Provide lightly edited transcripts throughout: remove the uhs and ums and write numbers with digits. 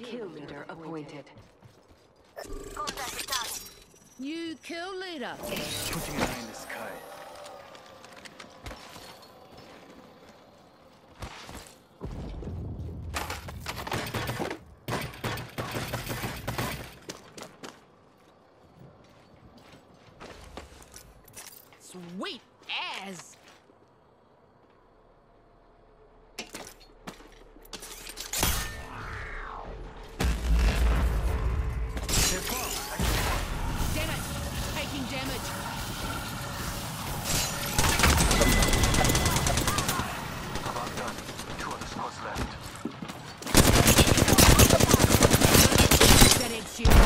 Kill leader appointed. Contact with target. New kill leader. Putting an eye in the sky. Sweet as. Damn it! Taking damage. About done. 2 of the squads left. That eggs you.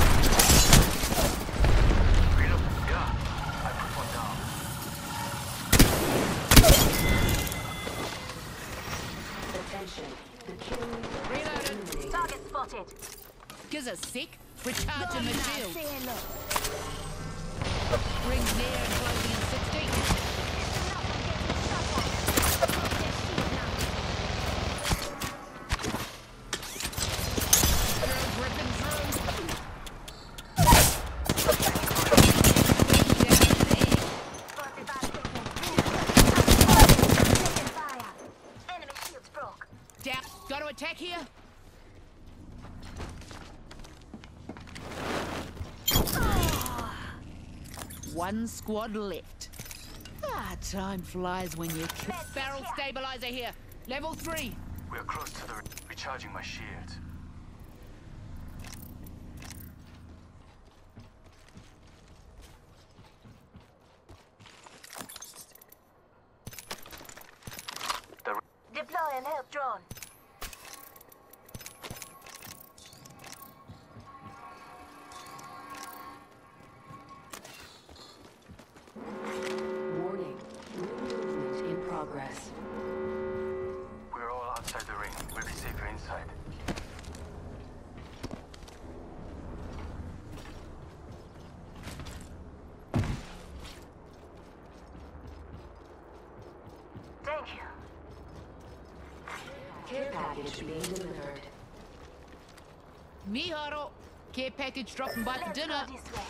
Reload. Yeah. I put one down. Attention. The kill leader Reloaded. eliminated. Target spotted. Gives a sec. Recharging my shield. Say hello. Rings near and closing in 60. Through, ripping through. Enemy shields broke. Down. Got to attack here. One squad left. Ah, time flies when you kill. Barrel stabilizer here. Level 3. We are close to the recharging my shields. Deploy and help drone. Warning. New movement in progress. We're all outside the ring. We'll be safer inside. Thank you. Care package being delivered. Miharo. Care package dropping by for Let's dinner. go this way.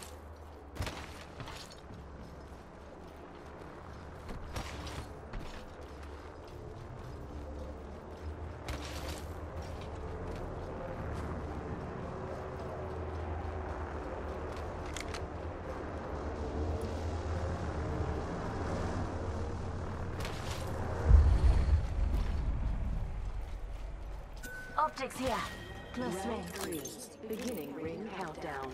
Optics here. Close Round range. 3. Beginning ring countdown.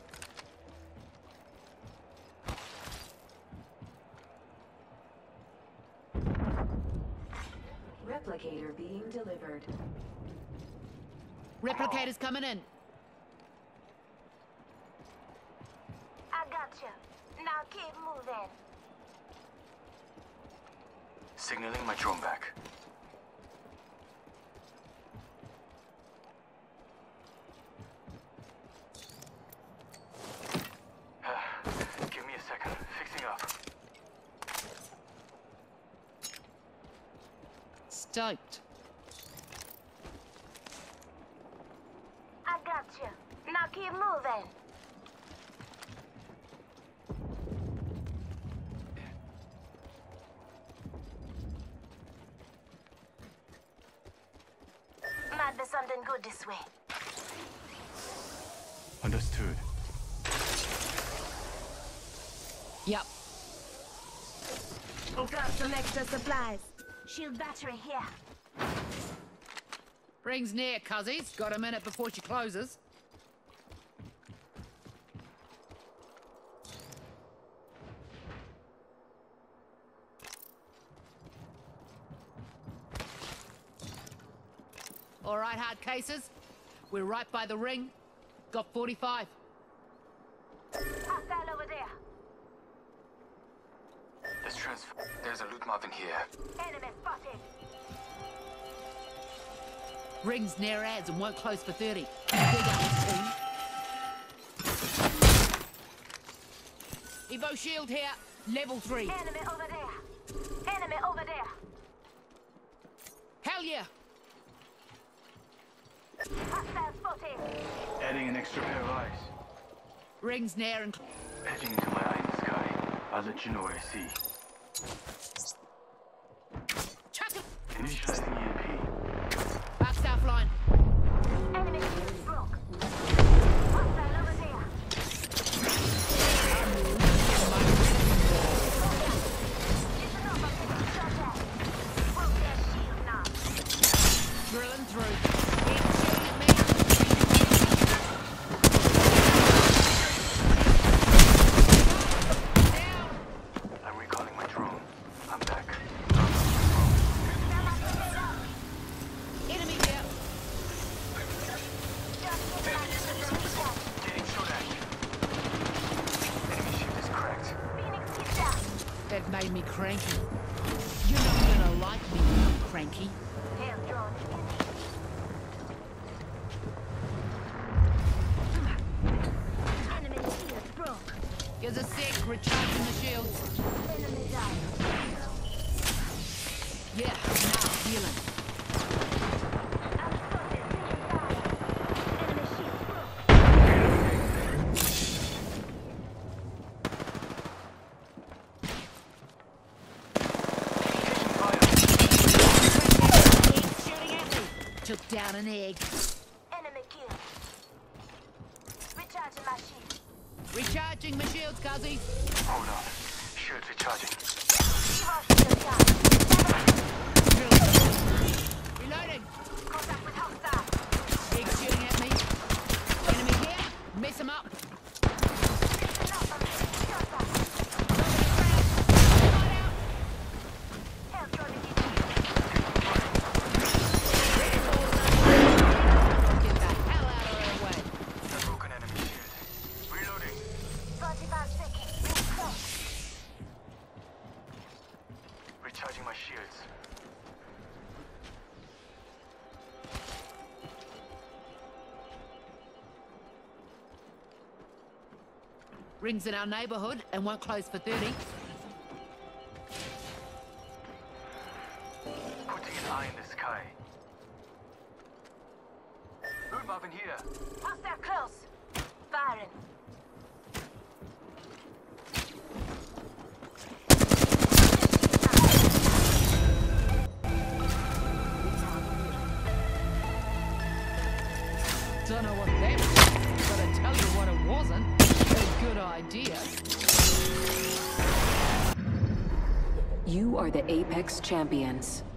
Replicator being delivered. Replicators coming in. I got you. Now keep moving. Signaling my drone back. Give me a second. Fixing up. Stoked. I got you. Now keep moving. Might be something good this way. Understood. Yep. Got some extra supplies. Shield battery here. Rings near, cuzzies. Got a minute before she closes. All right, hard cases. We're right by the ring. Got 45. Hostile over there. Let's transfer. There's a loot mountain here. Enemy spotted. Rings near ads and won't close for 30. Big up, team. Evo shield here. Level 3. Enemy over there. Enemy over there. Hell yeah. Hostile spotted. Adding an extra pair of eyes. Rings near and... Edging into my eye in the sky. I'll let you know what I see. Chuck it! Initializing EMP. Back south line. Enemy shield broke. Hostile over there. Listen up, I'm getting shot at. Broke their shield now. Drilling through. Keep shooting at me. Down. I'm recalling my drone. I'm back. Enemy here. Getting shot at. Enemy shield is cracked. Phoenix, get down. That made me cranky. You're not gonna like me, cranky. Hail drone. Enemy shield broke. Gives a sec, recharging the shields. Enemy down. Yeah, now healing. I'm spotted. Taking fire. Enemy shield broke. Shooting at me. Took down an egg. Enemy killed. Recharging my shield. Recharging my shields, Cuzzy. Hold on. Shields recharging. Evo shield down. Reloading. Contact with hostile. Egg shooting at me. Enemy here. Mess him up. Listen up, I'm getting shot at. Hail drone is Get the hell out of our way. A broken enemy shield. Reloading. 25 seconds. Ring close. Recharging my shields. Rings in our neighborhood and won't close for 30. Putting an eye in the sky. Luftwaffe here. Hostile close. Firing. Don't know what that was, but I tell you what it wasn't. A good idea. You are the Apex Champions.